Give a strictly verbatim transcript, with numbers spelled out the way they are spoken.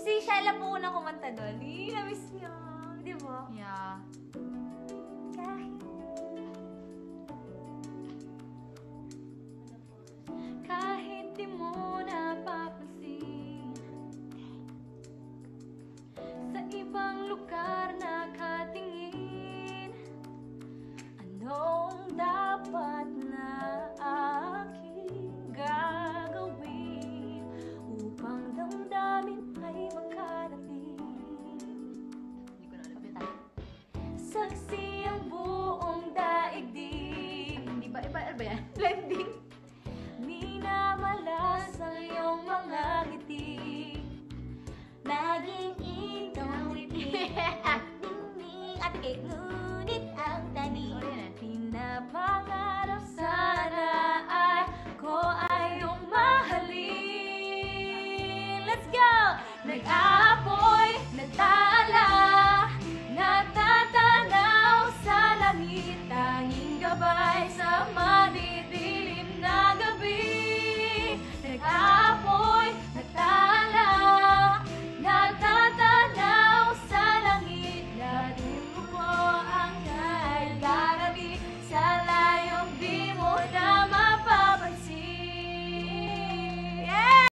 Si Shella po unang kumanta doon. Eh, na-miss niya. Di ba? Yeah. Kahit... Kahit di mo napapansin, sa ibang lugar nakatingin, anong dapat na aking gagawin upang damdamin ay makarating? Hindi ko na alam. Saksi ang buong daigdig. Hindi ba? Iba, iba yan? Blending. Minamalas ang iyong mga ngiti, naging ikaw ngiti at ningning at cake.